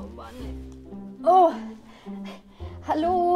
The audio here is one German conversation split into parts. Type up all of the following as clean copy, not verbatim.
Oh Mann. Oh, hallo.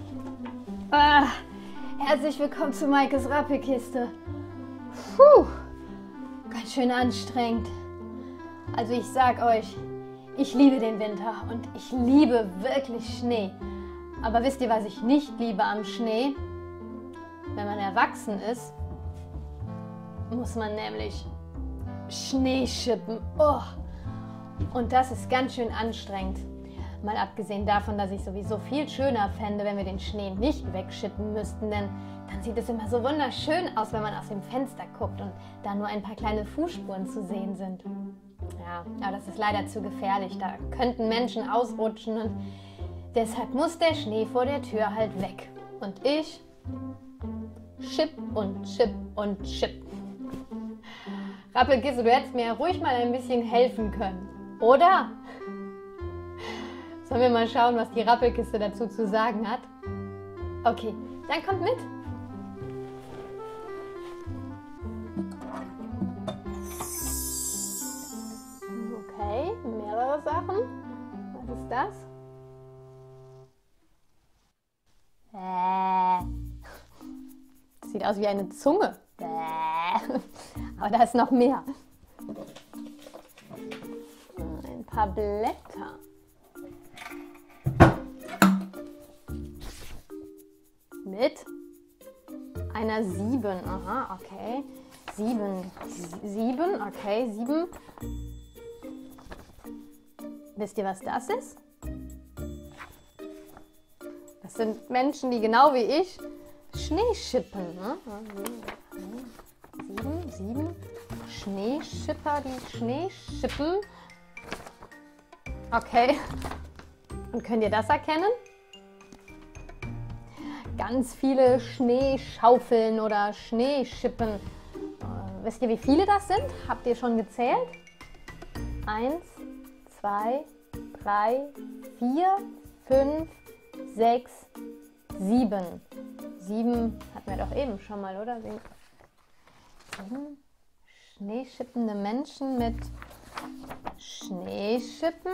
Herzlich willkommen zu Maikes Rappelkiste. Puh, ganz schön anstrengend. Also ich sag euch, ich liebe den Winter und ich liebe wirklich Schnee. Aber wisst ihr, was ich nicht liebe am Schnee? Wenn man erwachsen ist, muss man nämlich Schnee schippen. Oh. Und das ist ganz schön anstrengend. Mal abgesehen davon, dass ich sowieso viel schöner fände, wenn wir den Schnee nicht wegschippen müssten, denn dann sieht es immer so wunderschön aus, wenn man aus dem Fenster guckt und da nur ein paar kleine Fußspuren zu sehen sind. Ja, aber das ist leider zu gefährlich. Da könnten Menschen ausrutschen und deshalb muss der Schnee vor der Tür halt weg. Und ich chip und chip und chip. Rappelkiste, du hättest mir ja ruhig mal ein bisschen helfen können, oder? Sollen wir mal schauen, was die Rappelkiste dazu zu sagen hat? Okay, dann kommt mit. Okay, mehrere Sachen. Was ist das? Sieht aus wie eine Zunge. Aber da ist noch mehr. Ein paar Blätter. Mit einer 7. Aha, okay. 7, okay, 7. Wisst ihr, was das ist? Das sind Menschen, die genau wie ich Schnee schippen. Ne? 7 Schneeschipper, die Schnee schippen. Okay. Und könnt ihr das erkennen? Ganz viele Schneeschaufeln oder Schneeschippen. Wisst ihr, wie viele das sind? Habt ihr schon gezählt? 1, 2, 3, 4, 5, 6, 7. 7 hatten wir doch eben schon mal, oder? 7 schneeschippende Menschen mit Schneeschippen.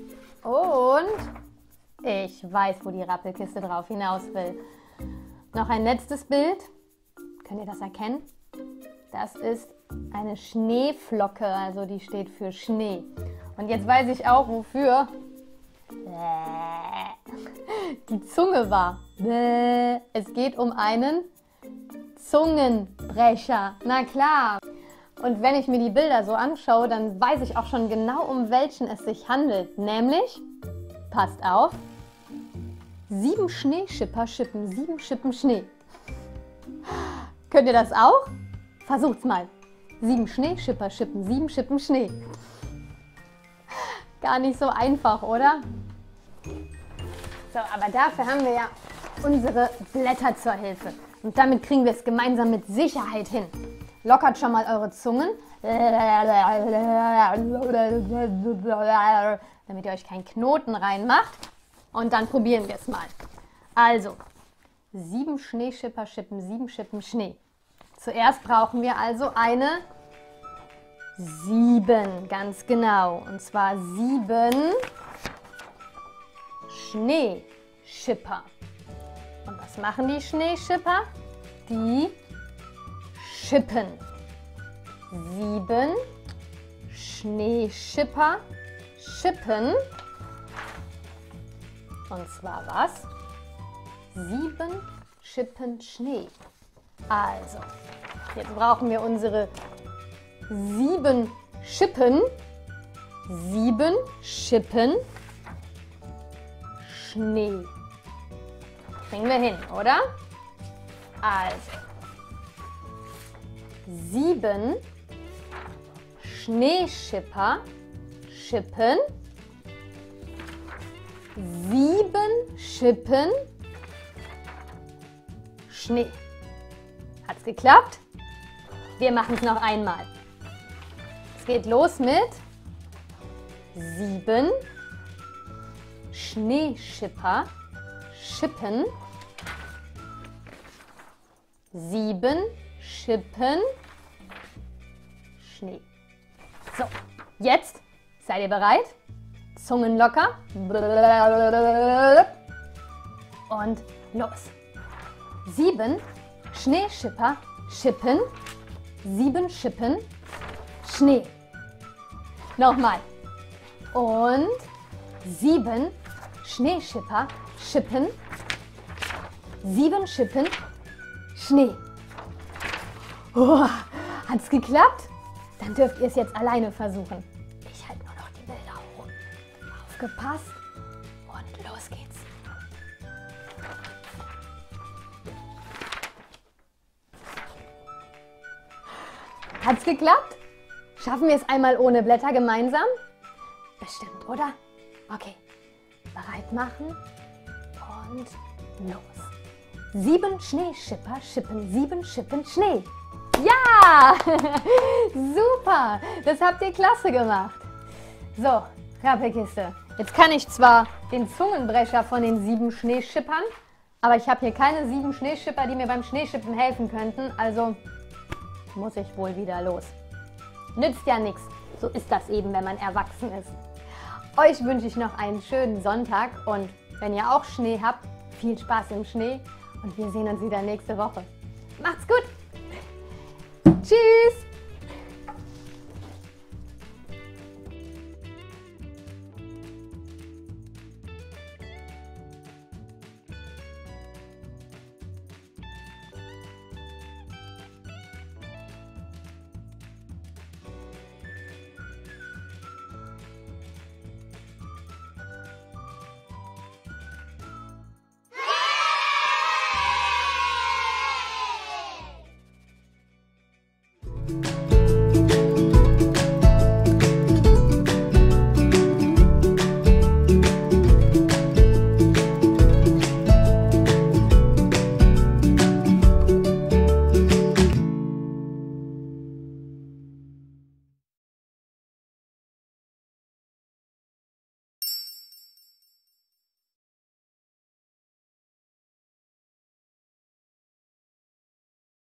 Und ich weiß, wo die Rappelkiste drauf hinaus will. Noch ein letztes Bild. Könnt ihr das erkennen? Das ist eine Schneeflocke, also die steht für Schnee. Und jetzt weiß ich auch, wofür die Zunge war. Es geht um einen Zungenbrecher. Na klar. Und wenn ich mir die Bilder so anschaue, dann weiß ich auch schon genau, um welchen es sich handelt. Nämlich, passt auf, 7 Schneeschipper schippen 7 Schippen Schnee. Könnt ihr das auch? Versucht's mal. 7 Schneeschipper schippen 7 Schippen Schnee. Gar nicht so einfach, oder? So, aber dafür haben wir ja unsere Blätter zur Hilfe. Und damit kriegen wir es gemeinsam mit Sicherheit hin. Lockert schon mal eure Zungen, damit ihr euch keinen Knoten reinmacht. Und dann probieren wir es mal. Also, 7 Schneeschipper schippen 7 Schippen Schnee. Zuerst brauchen wir also eine 7, ganz genau. Und zwar 7 Schneeschipper. Und was machen die Schneeschipper? Die schippen. 7 Schneeschipper schippen. Und zwar was? 7 Schippen Schnee. Also, jetzt brauchen wir unsere 7 Schippen. 7 Schippen Schnee. Kriegen wir hin, oder? Also, 7 Schneeschipper schippen 7 Schippen Schnee. Hat's geklappt? Wir machen es noch einmal. Es geht los mit 7 Schneeschipper schippen 7 Schippen Schnee. So, jetzt seid ihr bereit? Zungen locker. Und los. 7 Schneeschipper schippen. 7 Schippen Schnee. Nochmal. Und 7 Schneeschipper schippen. 7 Schippen Schnee. Oh, hat's geklappt? Dann dürft ihr es jetzt alleine versuchen. Ich halte nur noch die Bilder hoch. Aufgepasst und los geht's. Hat's geklappt? Schaffen wir es einmal ohne Blätter gemeinsam? Bestimmt, oder? Okay, bereit machen und los. 7 Schneeschipper schippen 7 Schippen Schnee. Ja! Super! Das habt ihr klasse gemacht. So, Rappelkiste. Jetzt kann ich zwar den Zungenbrecher von den 7 Schneeschippern, aber ich habe hier keine 7 Schneeschipper, die mir beim Schneeschippen helfen könnten. Also muss ich wohl wieder los. Nützt ja nichts. So ist das eben, wenn man erwachsen ist. Euch wünsche ich noch einen schönen Sonntag und wenn ihr auch Schnee habt, viel Spaß im Schnee und wir sehen uns wieder nächste Woche. Macht's gut! Tschüss!